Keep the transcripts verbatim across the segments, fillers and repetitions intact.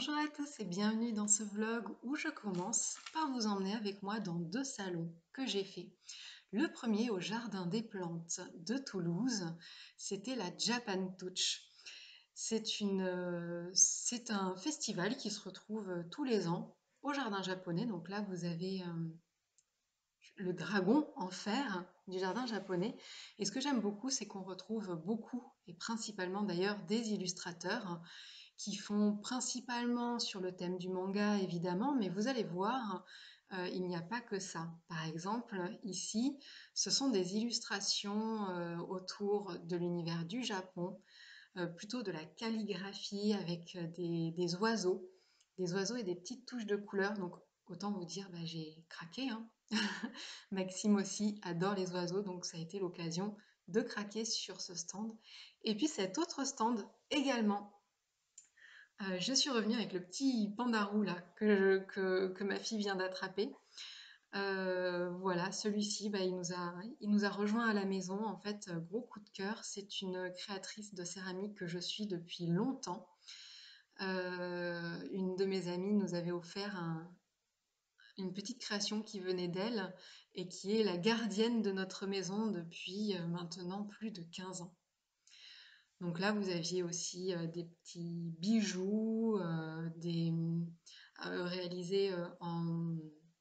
Bonjour à tous et bienvenue dans ce vlog où je commence par vous emmener avec moi dans deux salons que j'ai fait. Le premier au Jardin des Plantes de Toulouse, c'était la Japan Touch. C'est une, c'est un festival qui se retrouve tous les ans au Jardin japonais. Donc là, vous avez euh, le dragon en fer du Jardin japonais. Et ce que j'aime beaucoup, c'est qu'on retrouve beaucoup, et principalement d'ailleurs des illustrateurs, qui font principalement sur le thème du manga évidemment, mais vous allez voir, euh, il n'y a pas que ça. Par exemple, ici, ce sont des illustrations euh, autour de l'univers du Japon, euh, plutôt de la calligraphie avec des, des oiseaux, des oiseaux et des petites touches de couleurs. Donc autant vous dire, bah, j'ai craqué, hein. Maxime aussi adore les oiseaux, donc ça a été l'occasion de craquer sur ce stand. Et puis cet autre stand également. Euh, je suis revenue avec le petit pandarou là que, je- que, que ma fille vient d'attraper. Euh, voilà, celui-ci, bah, il nous a, il nous a rejoint à la maison. En fait, euh, gros coup de cœur. C'est une créatrice de céramique que je suis depuis longtemps. Euh, une de mes amies nous avait offert un- une petite création qui venait d'elle et qui est la gardienne de notre maison depuis euh, maintenant plus de quinze ans. Donc là, vous aviez aussi euh, des petits bijoux, euh, des, euh, réalisés euh, en...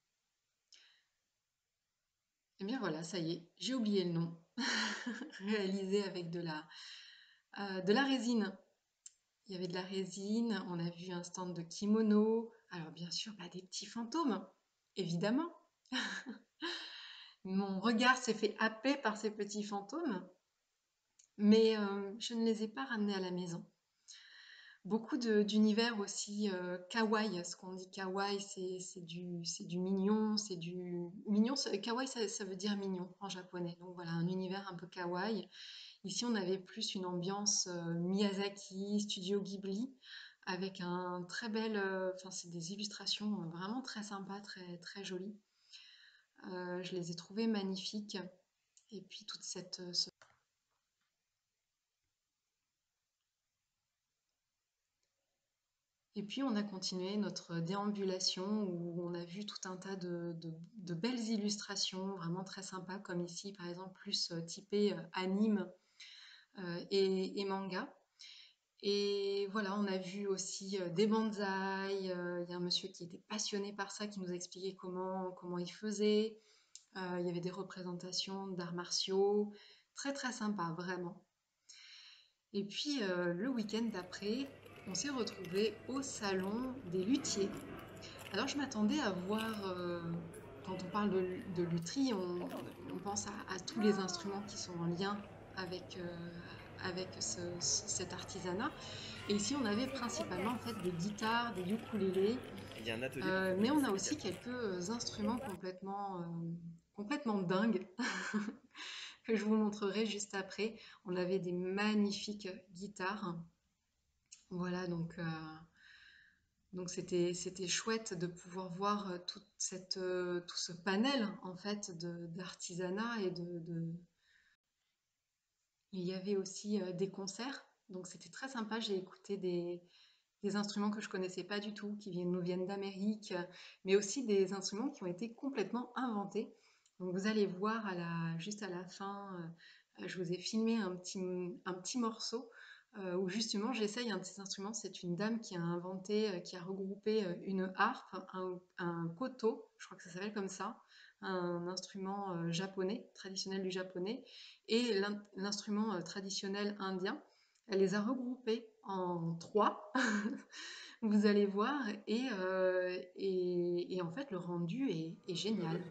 Eh bien voilà, ça y est, j'ai oublié le nom. Réalisés avec de la, euh, de la résine. Il y avait de la résine, on a vu un stand de kimono. Alors bien sûr, bah, des petits fantômes, évidemment. Mon regard s'est fait happer par ces petits fantômes, mais euh, je ne les ai pas ramenés à la maison. Beaucoup de- d'univers aussi euh, kawaii. Ce qu'on dit kawaii, c'est c'est du, c'est du mignon, c'est du mignon. ça- Kawaii, ça, ça veut dire mignon en japonais. Donc voilà, un univers un peu kawaii. Ici, on avait plus une ambiance euh, Miyazaki, Studio Ghibli, avec un très bel, euh, enfin c'est des illustrations vraiment très sympas, très très jolies. Euh, je les ai trouvées magnifiques. Et puis toute cette, ce Et puis on a continué notre déambulation où on a vu tout un tas de, de- de belles illustrations vraiment très sympas, comme ici par exemple plus euh, typé euh, anime euh, et, et manga. Et voilà, on a vu aussi euh, des bonsaïs. euh, Il y a un monsieur qui était passionné par ça, qui nous a expliqué comment, comment il faisait. Euh, il y avait des représentations d'arts martiaux. Très très sympa, vraiment. Et puis euh, le week-end d'après, on s'est retrouvé au salon des luthiers. Alors je m'attendais à voir, euh, quand on parle de, de lutherie, on, on pense à, à tous les instruments qui sont en lien avec, euh, avec ce- ce- cet artisanat. Et ici on avait principalement en fait des guitares, des ukulélés, Il y a un atelier pour euh, fabriquer mais on ces a aussi guitares. quelques instruments complètement, euh, complètement dingues que je vous montrerai juste après. On avait des magnifiques guitares. Voilà, donc euh, donc c'était c'était chouette de pouvoir voir euh, toute cette, euh, tout ce panel en fait de- d'artisanat et de, de- il y avait aussi euh, des concerts, donc c'était très sympa. J'ai écouté des, des instruments que je connaissais pas du tout, qui viennent, nous viennent d'Amérique, euh, mais aussi des instruments qui ont été complètement inventés. Donc vous allez voir à la, juste à la fin, euh, je vous ai filmé un petit, un petit morceau euh, où justement j'essaye un de ces instruments. C'est une dame qui a inventé, euh, qui a regroupé euh, une harpe, un, un koto, je crois que ça s'appelle comme ça, un instrument euh, japonais, traditionnel du japonais, et l'in- l'instrument euh, traditionnel indien. Elle les a regroupés en trois, vous allez voir, et, euh, et, et en fait le rendu est, est génial.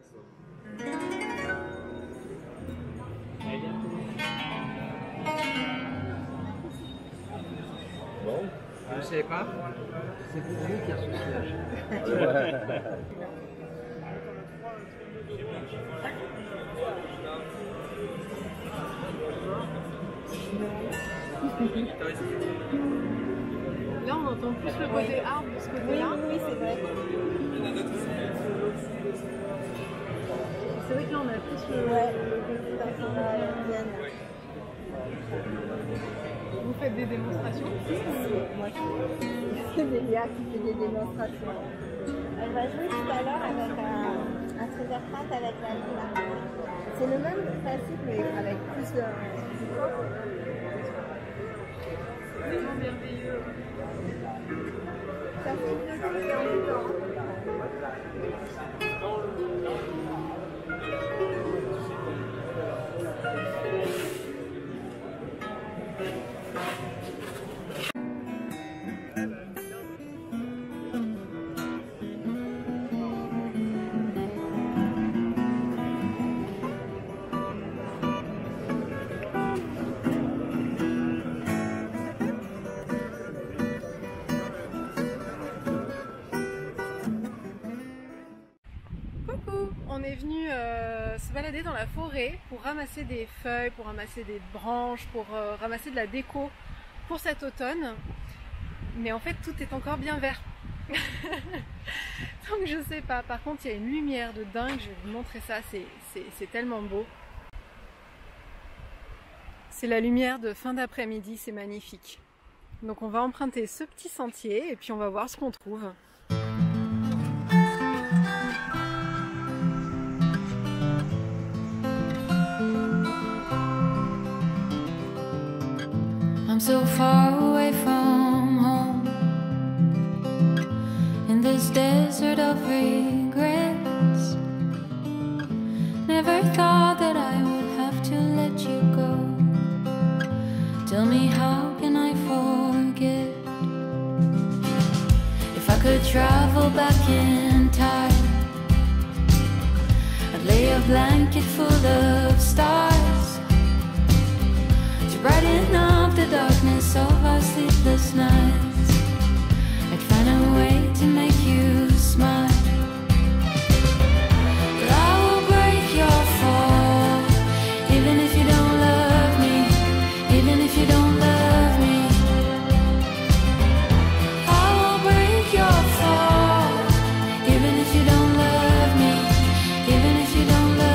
Bon, Vous ne savez pas? C'est pour vous qui a ce siège. Là, on entend plus le côté arbre de ce côté-là. Oui, c'est vrai. C'est vrai que là, on a plus le, Ouais, le côté ça, ça va, Diane. Vous faites des démonstrations aussi ou... Moi, je c'est Delia qui fait des démonstrations. Elle va jouer tout à l'heure avec un, un treize heures trente avec la Luna. C'est le même principe, mais avec plus de... C'est vraiment merveilleux. Ça fait deux trucs en même temps. On est venu euh, se balader dans la forêt pour ramasser des feuilles, pour ramasser des branches, pour euh, ramasser de la déco pour cet automne. Mais en fait, tout est encore bien vert. Donc je sais pas. Par contre, il y a une lumière de dingue. Je vais vous montrer ça. C'est tellement beau. C'est la lumière de fin d'après-midi. C'est magnifique. Donc on va emprunter ce petit sentier et puis on va voir ce qu'on trouve. I'm so far away from home in this desert of regrets. Never thought that I would have to let you go. Tell me, how can I forget? If I could travel back in time, I'd lay a blanket full of stars brighten up the darkness of our sleepless nights. I'd find a way to make you smile. But I will break your fall, even if you don't love me, even if you don't love me. I will break your fall, even if you don't love me, even if you don't love me.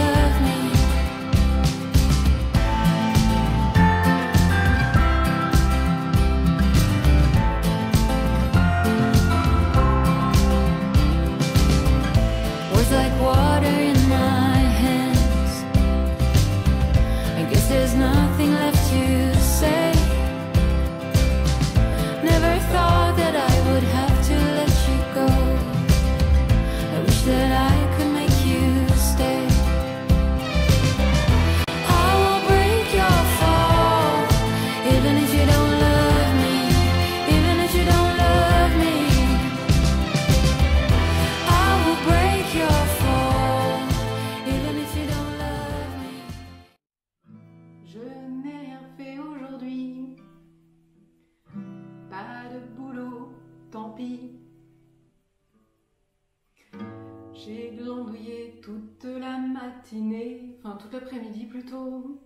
Like water in my hands, I guess there's nothing left to say. Never thought that I would have to let you go. I wish that I could make you stay. I will break your fall, even if you don't love me, even if you don't love me. I will break your J'ai glandouillé toute la matinée, enfin toute l'après-midi plutôt.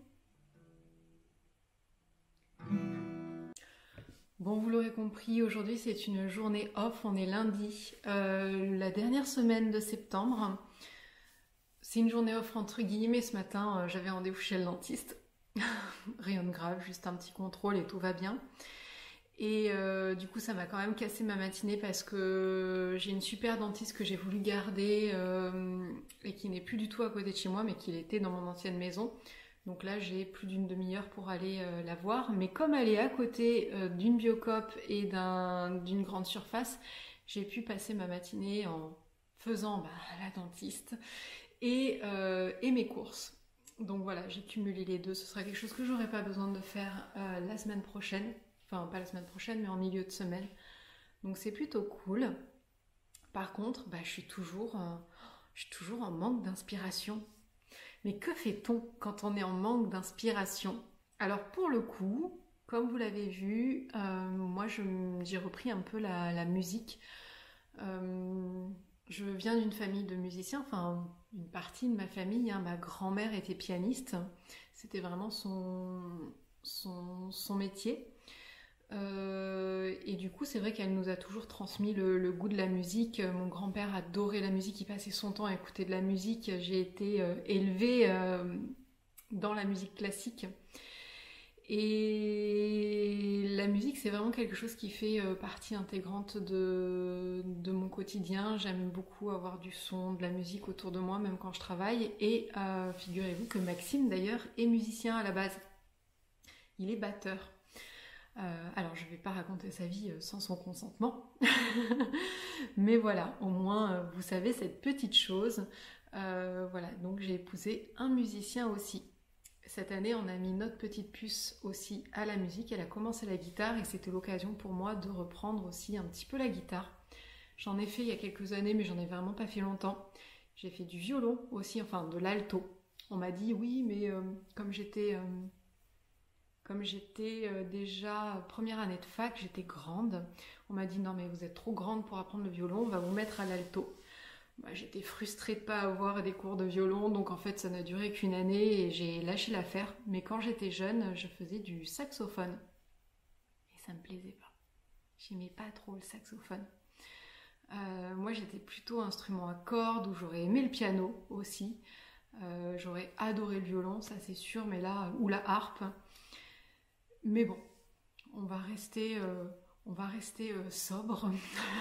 Bon, vous l'aurez compris, aujourd'hui c'est une journée off, on est lundi, euh, la dernière semaine de septembre. C'est une journée off entre guillemets, ce matin euh, j'avais rendez-vous chez le dentiste. Rien de grave, juste un petit contrôle et tout va bien. Et euh, du coup ça m'a quand même cassé ma matinée parce que j'ai une super dentiste que j'ai voulu garder euh, et qui n'est plus du tout à côté de chez moi mais qui était dans mon ancienne maison. Donc là j'ai plus d'une demi-heure pour aller euh, la voir. Mais comme elle est à côté euh, d'une Biocoop et d'un, d'une grande surface, j'ai pu passer ma matinée en faisant bah, la dentiste et, euh, et mes courses. Donc voilà, j'ai cumulé les deux. Ce sera quelque chose que j'aurai pas besoin de faire euh, la semaine prochaine. Enfin, pas la semaine prochaine, mais en milieu de semaine. Donc c'est plutôt cool. Par contre, bah, je suis toujours, euh, je suis toujours en manque d'inspiration. Mais que fait-on quand on est en manque d'inspiration? Alors pour le coup, comme vous l'avez vu, euh, moi j'ai repris un peu la, la musique. Euh, je viens d'une famille de musiciens, enfin une partie de ma famille. Hein, ma grand-mère était pianiste. C'était vraiment son, son, son métier. Euh, et du coup c'est vrai qu'elle nous a toujours transmis le, le goût de la musique. Mon grand-père adorait la musique, il passait son temps à écouter de la musique. J'ai été euh, élevée euh, dans la musique classique Et la musique, c'est vraiment quelque chose qui fait euh, partie intégrante de, de mon quotidien. J'aime beaucoup avoir du son, de la musique autour de moi, même quand je travaille. Et euh, figurez-vous que Maxime, d'ailleurs, est musicien à la base. Il est batteur. Euh, alors, je ne vais pas raconter sa vie sans son consentement. Mais voilà, au moins, euh, vous savez cette petite chose. Euh, voilà, donc j'ai épousé un musicien aussi. Cette année, on a mis notre petite puce aussi à la musique. Elle a commencé la guitare et c'était l'occasion pour moi de reprendre aussi un petit peu la guitare. J'en ai fait il y a quelques années, mais j'en ai vraiment pas fait longtemps. J'ai fait du violon aussi, enfin de l'alto. On m'a dit oui, mais euh, comme j'étais euh, comme j'étais euh, déjà première année de fac, j'étais grande. On m'a dit non mais vous êtes trop grande pour apprendre le violon, on va vous mettre à l'alto. Bah, j'étais frustrée de ne pas avoir des cours de violon, donc en fait ça n'a duré qu'une année et j'ai lâché l'affaire. Mais quand j'étais jeune, je faisais du saxophone. Et ça me plaisait pas. J'aimais pas trop le saxophone. Euh, moi j'étais plutôt instrument à cordes, où j'aurais aimé le piano aussi. Euh, j'aurais adoré le violon, ça c'est sûr, mais là, ou la harpe. Mais bon, on va rester... Euh, On va rester euh, sobre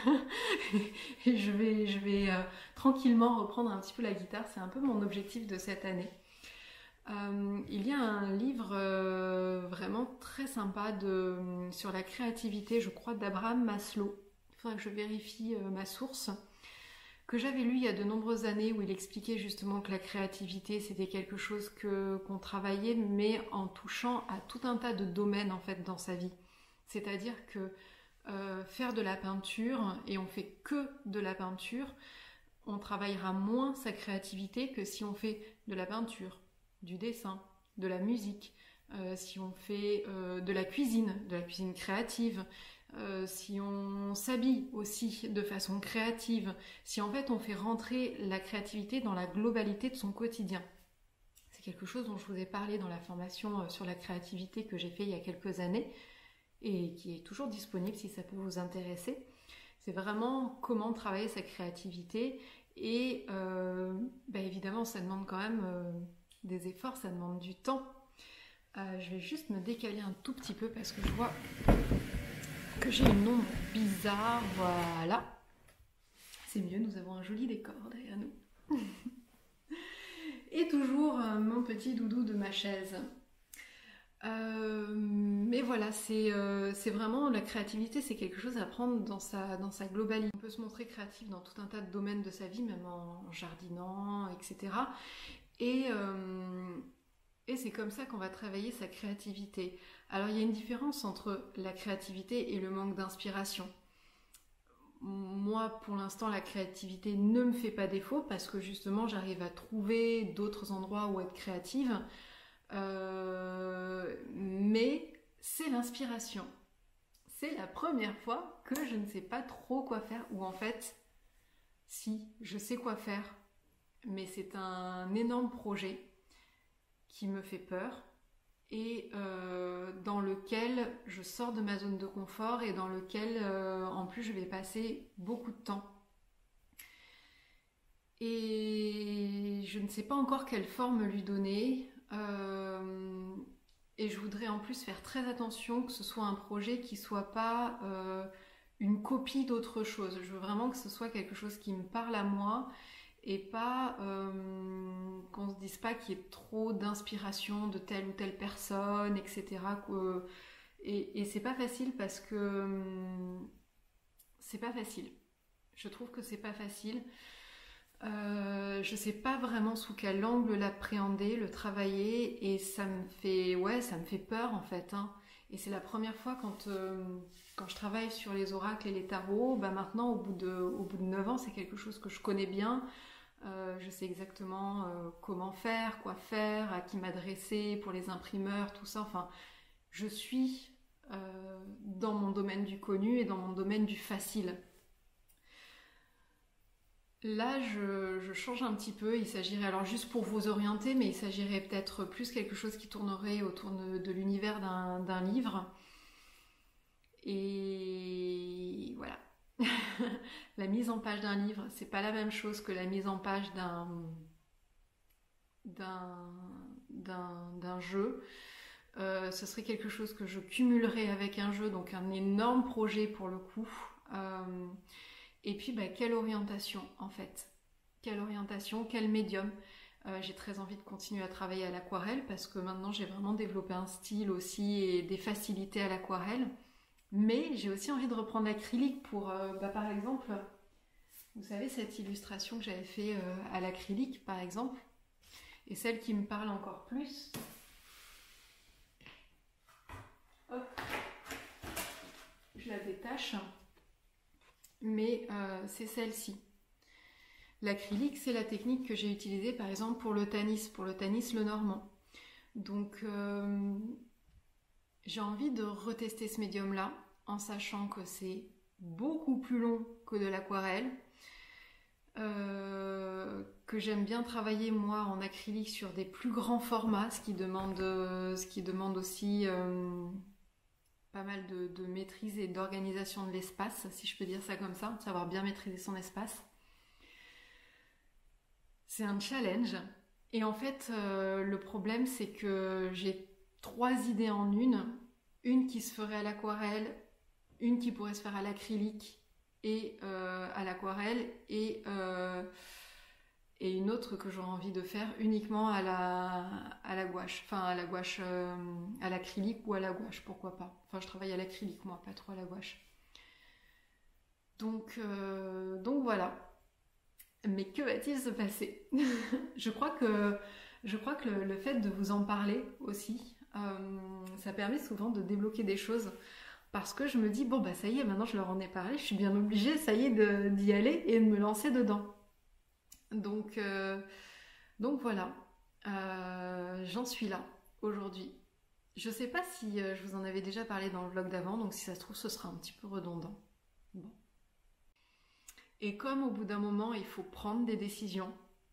et je vais, je vais euh, tranquillement reprendre un petit peu la guitare. C'est un peu mon objectif de cette année. Euh, il y a un livre euh, vraiment très sympa de, sur la créativité, je crois, d'Abraham Maslow. Il faudrait que je vérifie euh, ma source. Que j'avais lu il y a de nombreuses années où il expliquait justement que la créativité c'était quelque chose que, qu'on travaillait mais en touchant à tout un tas de domaines en fait dans sa vie. C'est-à-dire que euh, faire de la peinture, et on fait que de la peinture, on travaillera moins sa créativité que si on fait de la peinture, du dessin, de la musique, euh, si on fait euh, de la cuisine, de la cuisine créative, euh, si on s'habille aussi de façon créative, si en fait on fait rentrer la créativité dans la globalité de son quotidien. C'est quelque chose dont je vous ai parlé dans la formation sur la créativité que j'ai fait il y a quelques années, et qui est toujours disponible si ça peut vous intéresser. C'est vraiment comment travailler sa créativité et euh, bah évidemment ça demande quand même euh, des efforts, ça demande du temps. Euh, je vais juste me décaler un tout petit peu parce que je vois que j'ai une ombre bizarre, voilà. C'est mieux, nous avons un joli décor derrière nous. Et toujours euh, mon petit doudou de ma chaise. Euh, mais voilà, c'est euh, c'est vraiment la créativité, c'est quelque chose à prendre dans sa, dans sa globalité. On peut se montrer créatif dans tout un tas de domaines de sa vie, même en jardinant, et cetera. Et, euh, et c'est comme ça qu'on va travailler sa créativité. Alors il y a une différence entre la créativité et le manque d'inspiration. Moi, pour l'instant, la créativité ne me fait pas défaut parce que justement, j'arrive à trouver d'autres endroits où être créative. Euh, mais c'est l'inspiration. C'est la première fois que je ne sais pas trop quoi faire, ou en fait, si, je sais quoi faire, mais c'est un énorme projet qui me fait peur et euh, dans lequel je sors de ma zone de confort et dans lequel, euh, en plus, je vais passer beaucoup de temps. Et je ne sais pas encore quelle forme lui donner. Euh, et je voudrais en plus faire très attention que ce soit un projet qui soit pas euh, une copie d'autre chose. Je veux vraiment que ce soit quelque chose qui me parle à moi et pas euh, qu'on se dise pas qu'il y ait trop d'inspiration de telle ou telle personne, et cetera. Et, et c'est pas facile parce que c'est pas facile. Je trouve que c'est pas facile. Euh, je sais pas vraiment sous quel angle l'appréhender, le travailler, et ça me fait, ouais, ça me fait peur en fait. Hein. Et c'est la première fois quand, euh, quand je travaille sur les oracles et les tarots, bah maintenant au bout de, au bout de neuf ans, c'est quelque chose que je connais bien. Euh, je sais exactement euh, comment faire, quoi faire, à qui m'adresser pour les imprimeurs, tout ça. Enfin, je suis euh, dans mon domaine du connu et dans mon domaine du facile. Là, je, je change un petit peu. Il s'agirait, alors juste pour vous orienter, mais il s'agirait peut-être plus quelque chose qui tournerait autour de, de l'univers d'un, d'un livre. Et voilà. La mise en page d'un livre, c'est pas la même chose que la mise en page d'un, d'un, d'un, d'un jeu. Euh, ce serait quelque chose que je cumulerais avec un jeu, donc un énorme projet pour le coup. Euh, et puis, bah, quelle orientation en fait? Quelle orientation? Quel médium? euh, J'ai très envie de continuer à travailler à l'aquarelle parce que maintenant j'ai vraiment développé un style aussi et des facilités à l'aquarelle. Mais j'ai aussi envie de reprendre l'acrylique pour, euh, bah, par exemple, vous savez, cette illustration que j'avais fait euh, à l'acrylique, par exemple, et celle qui me parle encore plus. Hop, je la détache, mais euh, c'est celle-ci. L'acrylique, c'est la technique que j'ai utilisée, par exemple, pour le Tanis, pour le Tanis le Normand. Donc, euh, j'ai envie de retester ce médium-là, en sachant que c'est beaucoup plus long que de l'aquarelle, euh, que j'aime bien travailler moi en acrylique sur des plus grands formats, ce qui demande, euh, ce qui demande aussi euh, pas mal de, de maîtrise et d'organisation de l'espace, si je peux dire ça comme ça, savoir bien maîtriser son espace. C'est un challenge. Et en fait, euh, le problème, c'est que j'ai trois idées en une. Une qui se ferait à l'aquarelle, une qui pourrait se faire à l'acrylique et euh, à l'aquarelle, et, euh, et une autre que j'aurais envie de faire uniquement à la, à la gouache. Enfin, à la gouache, euh, à l'acrylique ou à la gouache, pourquoi pas. Enfin, je travaille à l'acrylique, moi, pas trop à la gouache. Donc, euh, donc voilà. Mais que va-t-il se passer? Je crois que, je crois que le, le fait de vous en parler aussi, euh, ça permet souvent de débloquer des choses. Parce que je me dis, bon bah ça y est, maintenant je leur en ai parlé, je suis bien obligée, ça y est, de, d'y aller et de me lancer dedans. Donc, euh, donc voilà, euh, j'en suis là aujourd'hui. Je sais pas si euh, je vous en avais déjà parlé dans le vlog d'avant, donc si ça se trouve, ce sera un petit peu redondant. Bon. Et comme au bout d'un moment, il faut prendre des décisions,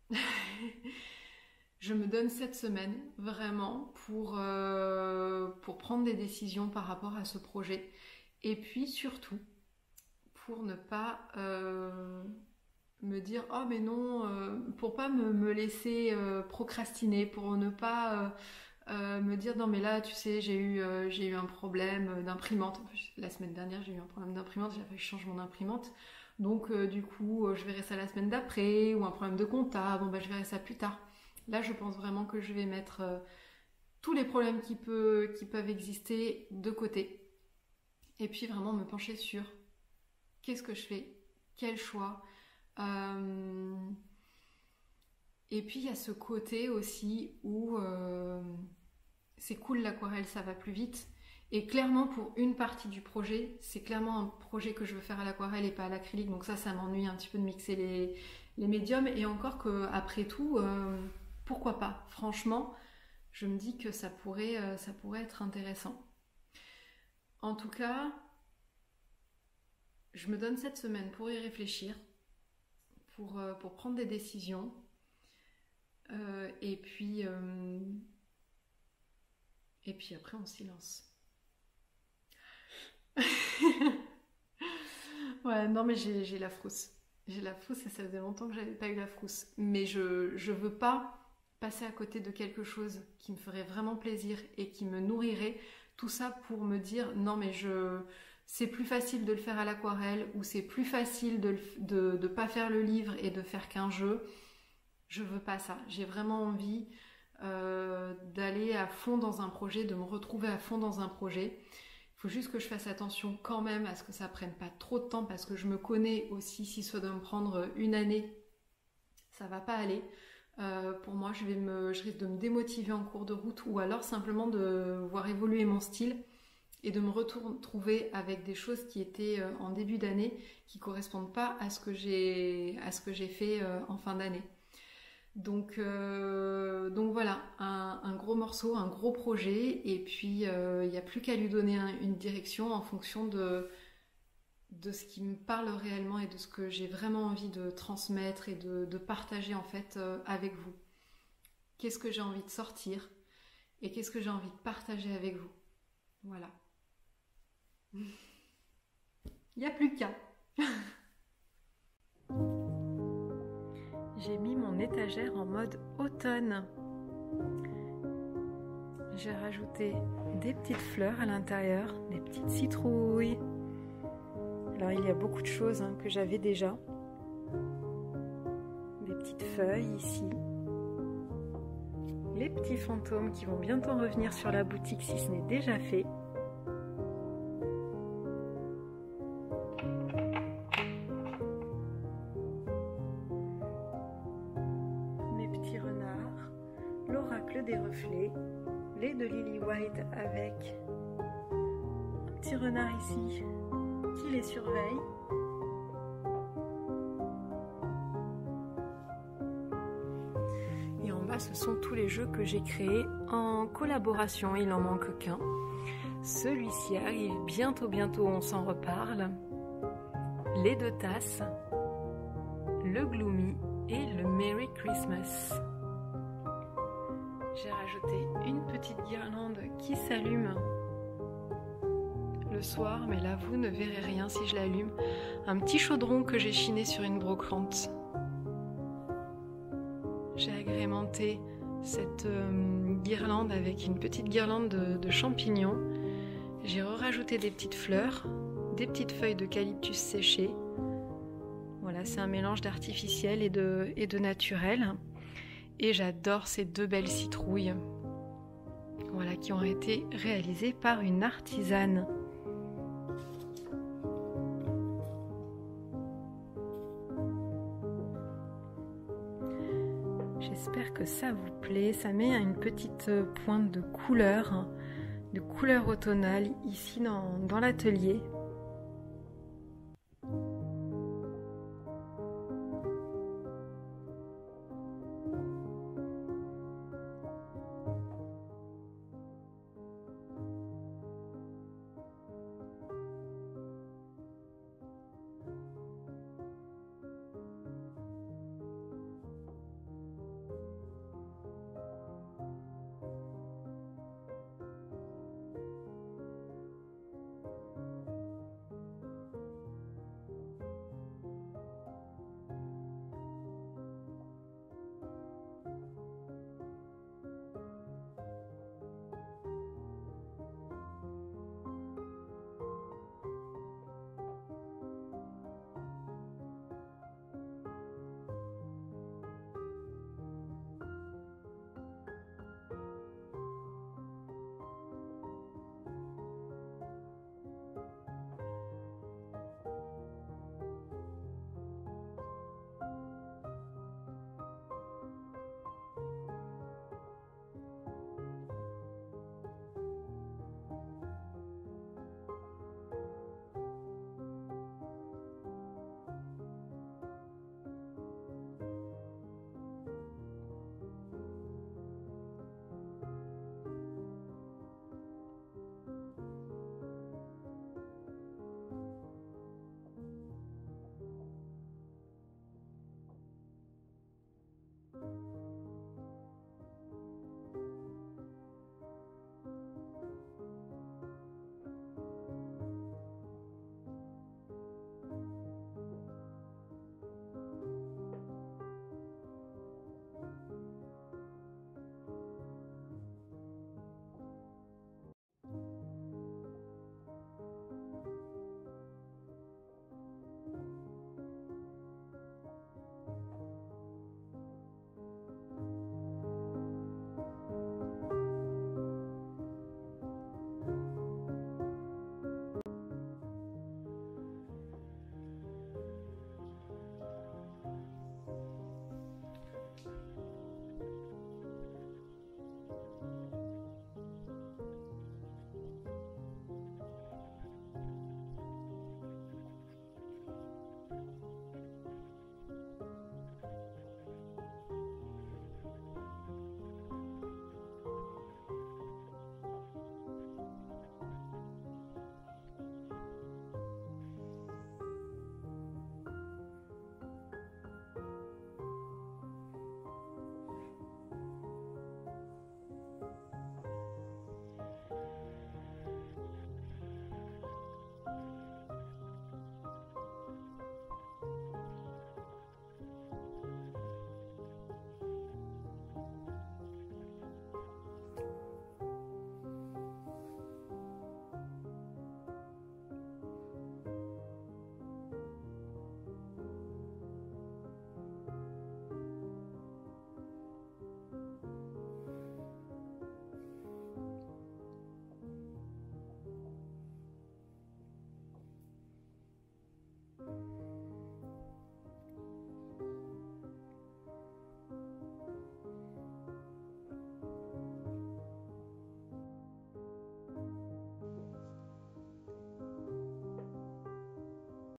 je me donne cette semaine vraiment pour, euh, pour prendre des décisions par rapport à ce projet. Et puis surtout, pour ne pas euh, me dire « Oh mais non euh, », pour pas me, me laisser euh, procrastiner, pour ne pas euh, euh, me dire « Non mais là, tu sais, j'ai eu, euh, j'ai eu un problème d'imprimante. » La semaine dernière, j'ai eu un problème d'imprimante, j'ai fait changer mon imprimante. Donc euh, du coup, euh, je verrai ça la semaine d'après, ou un problème de compta, bon bah je verrai ça plus tard. Là, je pense vraiment que je vais mettre euh, tous les problèmes qui, peut, qui peuvent exister de côté. Et puis vraiment me pencher sur qu'est-ce que je fais, quel choix. Euh... Et puis il y a ce côté aussi où euh, c'est cool l'aquarelle, ça va plus vite. Et clairement, pour une partie du projet, c'est clairement un projet que je veux faire à l'aquarelle et pas à l'acrylique. Donc ça, ça m'ennuie un petit peu de mixer les, les médiums. Et encore qu'après tout, euh, pourquoi pas? Franchement, je me dis que ça pourrait, euh, ça pourrait être intéressant. En tout cas, je me donne cette semaine pour y réfléchir, pour, euh, pour prendre des décisions. Euh, et puis, euh, et puis après, on s'y lance. Ouais, non mais j'ai, j'ai la frousse. J'ai la frousse et ça faisait longtemps que j'avais pas eu la frousse. Mais je, je veux pas passer à côté de quelque chose qui me ferait vraiment plaisir et qui me nourrirait. Tout ça pour me dire, non mais je, c'est plus facile de le faire à l'aquarelle ou c'est plus facile de de, de pas faire le livre et de faire qu'un jeu. Je veux pas ça. J'ai vraiment envie euh, d'aller à fond dans un projet, de me retrouver à fond dans un projet. Il faut juste que je fasse attention quand même à ce que ça prenne pas trop de temps parce que je me connais aussi. Si ça doit me prendre une année, ça va pas aller. Euh, pour moi, je, vais me, je risque de me démotiver en cours de route ou alors simplement de voir évoluer mon style et de me retrouver avec des choses qui étaient en début d'année qui correspondent pas à ce que j'ai, à ce que j'ai fait en fin d'année. Donc, euh, donc voilà, un, un gros morceau, un gros projet, et puis il euh, n'y a plus qu'à lui donner un, une direction en fonction de, de ce qui me parle réellement et de ce que j'ai vraiment envie de transmettre et de, de partager en fait euh, avec vous. Qu'est-ce que j'ai envie de sortir et qu'est-ce que j'ai envie de partager avec vous. Voilà. Il n'y a plus qu'à. J'ai mis mon étagère en mode automne. J'ai rajouté des petites fleurs à l'intérieur, des petites citrouilles. Alors il y a beaucoup de choses hein, que j'avais déjà. Des petites feuilles ici. Les petits fantômes qui vont bientôt revenir sur la boutique si ce n'est déjà fait. Mes petits renards, l'oracle des reflets, les de Lily White avec un petit renard ici qui les surveille. Et en bas, ce sont tous les jeux que j'ai créés en collaboration, il n'en manque qu'un. Celui-ci arrive bientôt, bientôt, on s'en reparle. Les deux tasses, le Gloomy et le Merry Christmas. J'ai rajouté une petite guirlande qui s'allume le soir, mais là vous ne verrez rien si je l'allume. Un petit chaudron que j'ai chiné sur une brocante. J'ai agrémenté cette euh, guirlande avec une petite guirlande de, de champignons. J'ai rajouté des petites fleurs, des petites feuilles d'eucalyptus séchées. Voilà, c'est un mélange d'artificiel et de, et de naturel. Et j'adore ces deux belles citrouilles, voilà, qui ont été réalisées par une artisane. J'espère que ça vous plaît. Ça met une petite pointe de couleur, de couleur automnale ici dans, dans l'atelier,